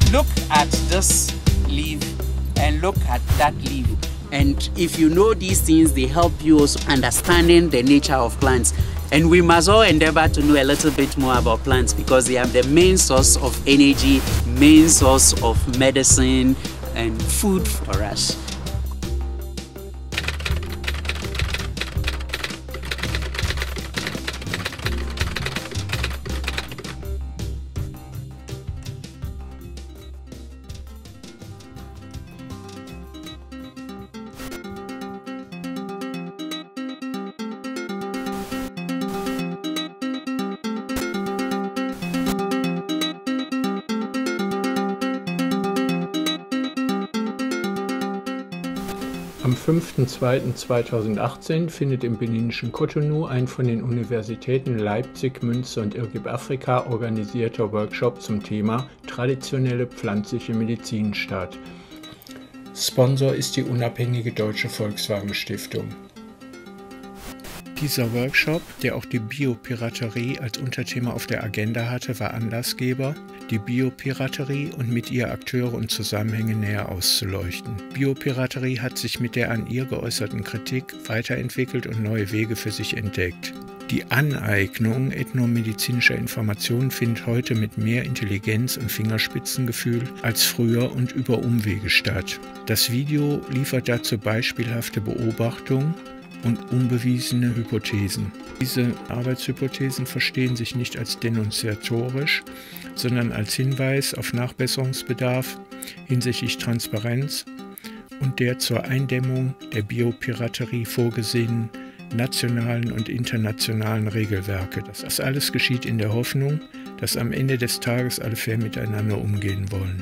look at this leaf and look at that leaf. And if you know these things, they help you also understanding the nature of plants. And we must all endeavor to know a little bit more about plants because they are the main source of energy, main source of medicine and food for us. Am 5.2.2018 findet im beninischen Cotonou ein von den Universitäten Leipzig, Münster und Irgib Afrika organisierter Workshop zum Thema traditionelle pflanzliche Medizin statt. Sponsor ist die unabhängige Deutsche Volkswagen Stiftung. Dieser Workshop, der auch die Biopiraterie als Unterthema auf der Agenda hatte, war Anlassgeber, die Biopiraterie und mit ihr Akteure und Zusammenhänge näher auszuleuchten. Biopiraterie hat sich mit der an ihr geäußerten Kritik weiterentwickelt und neue Wege für sich entdeckt. Die Aneignung ethnomedizinischer Informationen findet heute mit mehr Intelligenz und Fingerspitzengefühl als früher und über Umwege statt. Das Video liefert dazu beispielhafte Beobachtungen und unbewiesene Hypothesen. Diese Arbeitshypothesen verstehen sich nicht als denunziatorisch, sondern als Hinweis auf Nachbesserungsbedarf hinsichtlich Transparenz und der zur Eindämmung der Biopiraterie vorgesehenen nationalen und internationalen Regelwerke. Das alles geschieht in der Hoffnung, dass am Ende des Tages alle fair miteinander umgehen wollen.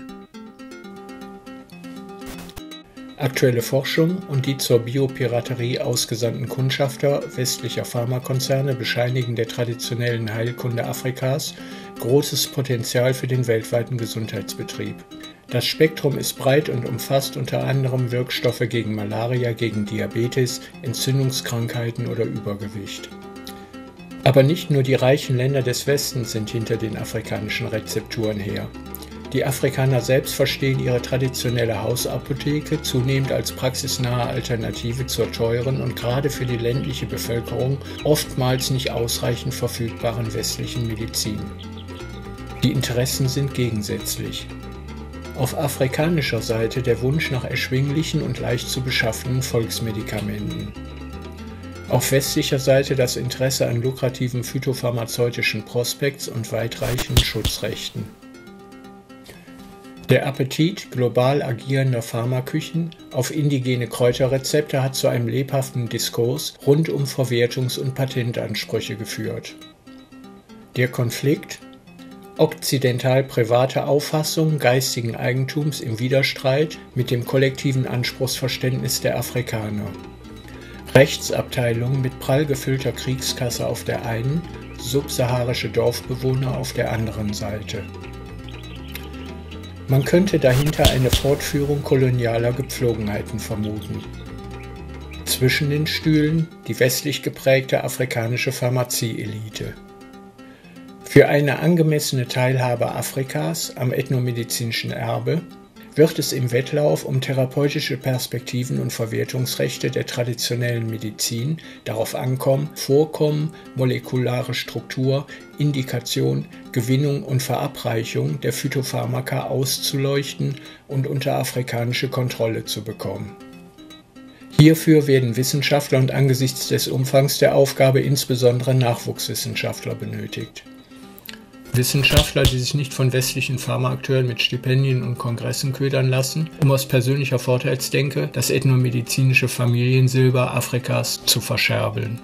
Aktuelle Forschung und die zur Biopiraterie ausgesandten Kundschafter westlicher Pharmakonzerne bescheinigen der traditionellen Heilkunde Afrikas großes Potenzial für den weltweiten Gesundheitsbetrieb. Das Spektrum ist breit und umfasst unter anderem Wirkstoffe gegen Malaria, gegen Diabetes, Entzündungskrankheiten oder Übergewicht. Aber nicht nur die reichen Länder des Westens sind hinter den afrikanischen Rezepturen her. Die Afrikaner selbst verstehen ihre traditionelle Hausapotheke zunehmend als praxisnahe Alternative zur teuren und gerade für die ländliche Bevölkerung oftmals nicht ausreichend verfügbaren westlichen Medizin. Die Interessen sind gegensätzlich. Auf afrikanischer Seite der Wunsch nach erschwinglichen und leicht zu beschaffenden Volksmedikamenten. Auf westlicher Seite das Interesse an lukrativen phytopharmazeutischen Prospekts und weitreichenden Schutzrechten. Der Appetit global agierender Pharmaküchen auf indigene Kräuterrezepte hat zu einem lebhaften Diskurs rund um Verwertungs- und Patentansprüche geführt. Der Konflikt okzidental-private Auffassung geistigen Eigentums im Widerstreit mit dem kollektiven Anspruchsverständnis der Afrikaner. Rechtsabteilungen mit prall gefüllter Kriegskasse auf der einen, subsaharische Dorfbewohner auf der anderen Seite. Man könnte dahinter eine Fortführung kolonialer Gepflogenheiten vermuten. Zwischen den Stühlen die westlich geprägte afrikanische Pharmazie-Elite. Für eine angemessene Teilhabe Afrikas am ethnomedizinischen Erbe wird es im Wettlauf um therapeutische Perspektiven und Verwertungsrechte der traditionellen Medizin darauf ankommen, Vorkommen, molekulare Struktur, Indikation, Gewinnung und Verabreichung der Phytopharmaka auszuleuchten und unter afrikanische Kontrolle zu bekommen. Hierfür werden Wissenschaftler und angesichts des Umfangs der Aufgabe insbesondere Nachwuchswissenschaftler benötigt. Wissenschaftler, die sich nicht von westlichen Pharmaakteuren mit Stipendien und Kongressen ködern lassen, um aus persönlicher Vorteilsdenke das ethnomedizinische Familiensilber Afrikas zu verscherbeln.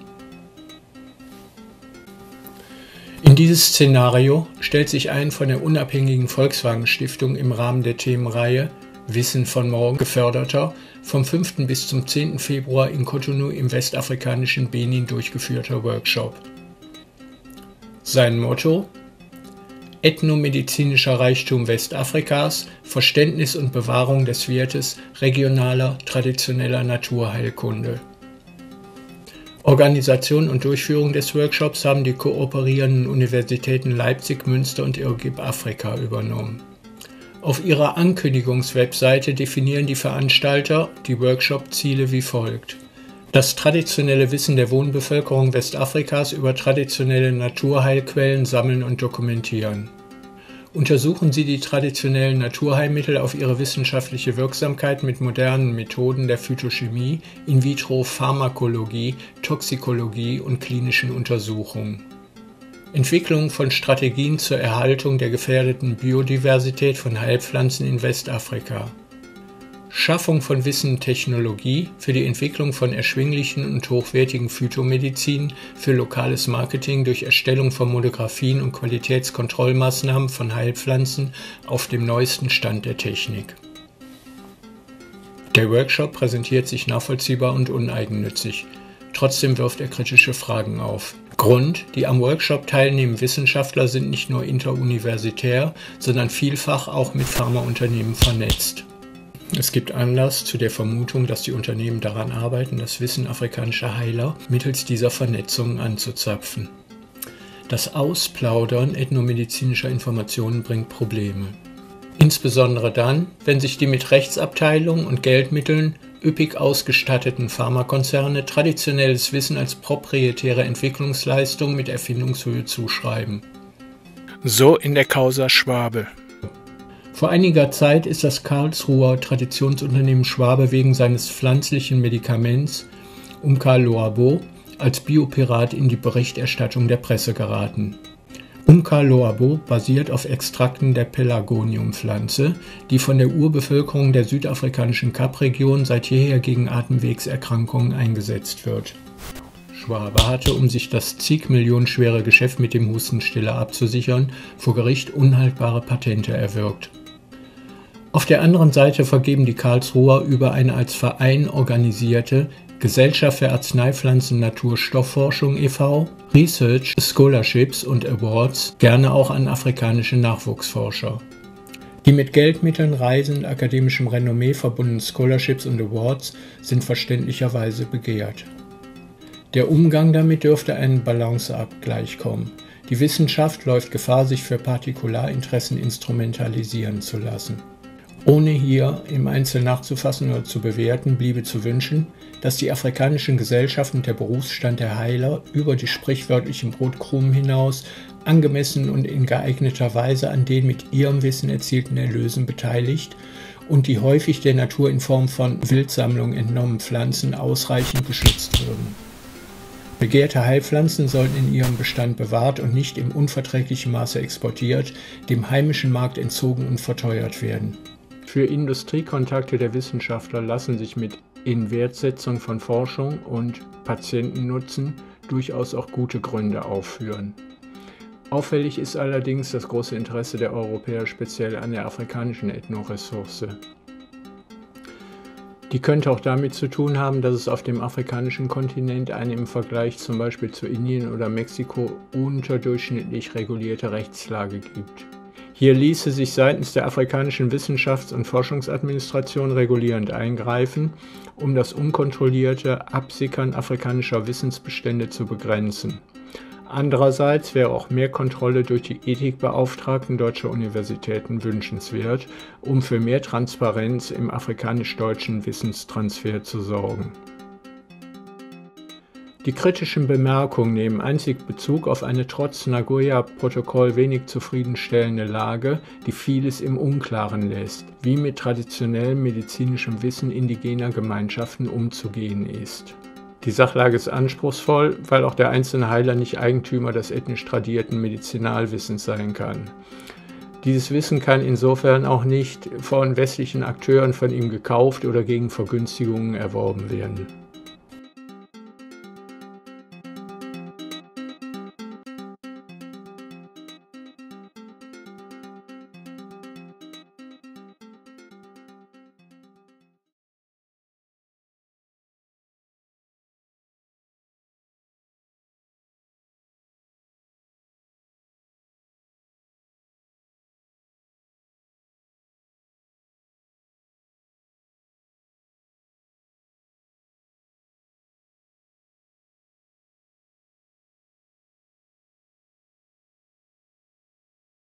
In dieses Szenario stellt sich ein von der unabhängigen Volkswagen Stiftung im Rahmen der Themenreihe Wissen von morgen geförderter, vom 5. bis zum 10. Februar in Cotonou im westafrikanischen Benin durchgeführter Workshop. Sein Motto: Ethnomedizinischer Reichtum Westafrikas, Verständnis und Bewahrung des Wertes regionaler, traditioneller Naturheilkunde. Organisation und Durchführung des Workshops haben die kooperierenden Universitäten Leipzig, Münster und Irgib Afrika übernommen. Auf ihrer Ankündigungswebseite definieren die Veranstalter die Workshop-Ziele wie folgt: Das traditionelle Wissen der Wohnbevölkerung Westafrikas über traditionelle Naturheilquellen sammeln und dokumentieren. Untersuchen Sie die traditionellen Naturheilmittel auf ihre wissenschaftliche Wirksamkeit mit modernen Methoden der Phytochemie, In-vitro-Pharmakologie, Toxikologie und klinischen Untersuchungen. Entwicklung von Strategien zur Erhaltung der gefährdeten Biodiversität von Heilpflanzen in Westafrika. Schaffung von Wissen und Technologie für die Entwicklung von erschwinglichen und hochwertigen Phytomedizin, für lokales Marketing durch Erstellung von Monographien und Qualitätskontrollmaßnahmen von Heilpflanzen auf dem neuesten Stand der Technik. Der Workshop präsentiert sich nachvollziehbar und uneigennützig. Trotzdem wirft er kritische Fragen auf. Grund: Die am Workshop teilnehmenden Wissenschaftler sind nicht nur interuniversitär, sondern vielfach auch mit Pharmaunternehmen vernetzt. Es gibt Anlass zu der Vermutung, dass die Unternehmen daran arbeiten, das Wissen afrikanischer Heiler mittels dieser Vernetzungen anzuzapfen. Das Ausplaudern ethnomedizinischer Informationen bringt Probleme. Insbesondere dann, wenn sich die mit Rechtsabteilungen und Geldmitteln üppig ausgestatteten Pharmakonzerne traditionelles Wissen als proprietäre Entwicklungsleistung mit Erfindungshöhe zuschreiben. So in der Causa Schwabe. Vor einiger Zeit ist das Karlsruher Traditionsunternehmen Schwabe wegen seines pflanzlichen Medikaments Umka-Loabo als Biopirat in die Berichterstattung der Presse geraten. Umka-Loabo basiert auf Extrakten der Pelargoniumpflanze, die von der Urbevölkerung der südafrikanischen Kapregion seit jeher gegen Atemwegserkrankungen eingesetzt wird. Schwabe hatte, um sich das zig-millionenschwere Geschäft mit dem Hustenstiller abzusichern, vor Gericht unhaltbare Patente erwirkt. Auf der anderen Seite vergeben die Karlsruher über eine als Verein organisierte Gesellschaft für Arzneipflanzen-Naturstoffforschung e.V. Research, Scholarships und Awards gerne auch an afrikanische Nachwuchsforscher. Die mit Geldmitteln, Reisen und akademischem Renommee verbundenen Scholarships und Awards sind verständlicherweise begehrt. Der Umgang damit dürfte einen Balanceabgleich kommen. Die Wissenschaft läuft Gefahr, sich für Partikularinteressen instrumentalisieren zu lassen. Ohne hier im Einzelnen nachzufassen oder zu bewerten, bliebe zu wünschen, dass die afrikanischen Gesellschaften und der Berufsstand der Heiler über die sprichwörtlichen Brotkrumen hinaus angemessen und in geeigneter Weise an den mit ihrem Wissen erzielten Erlösen beteiligt und die häufig der Natur in Form von Wildsammlungen entnommenen Pflanzen ausreichend geschützt würden. Begehrte Heilpflanzen sollten in ihrem Bestand bewahrt und nicht im unverträglichen Maße exportiert, dem heimischen Markt entzogen und verteuert werden. Für Industriekontakte der Wissenschaftler lassen sich mit Inwertsetzung von Forschung und Patientennutzen durchaus auch gute Gründe aufführen. Auffällig ist allerdings das große Interesse der Europäer speziell an der afrikanischen Ethnoressource. Die könnte auch damit zu tun haben, dass es auf dem afrikanischen Kontinent eine im Vergleich zum Beispiel zu Indien oder Mexiko unterdurchschnittlich regulierte Rechtslage gibt. Hier ließe sich seitens der afrikanischen Wissenschafts- und Forschungsadministration regulierend eingreifen, um das unkontrollierte Absickern afrikanischer Wissensbestände zu begrenzen. Andererseits wäre auch mehr Kontrolle durch die Ethikbeauftragten deutscher Universitäten wünschenswert, um für mehr Transparenz im afrikanisch-deutschen Wissenstransfer zu sorgen. Die kritischen Bemerkungen nehmen einzig Bezug auf eine trotz Nagoya-Protokoll wenig zufriedenstellende Lage, die vieles im Unklaren lässt, wie mit traditionellem medizinischem Wissen indigener Gemeinschaften umzugehen ist. Die Sachlage ist anspruchsvoll, weil auch der einzelne Heiler nicht Eigentümer des ethnisch tradierten Medizinalwissens sein kann. Dieses Wissen kann insofern auch nicht von westlichen Akteuren von ihm gekauft oder gegen Vergünstigungen erworben werden.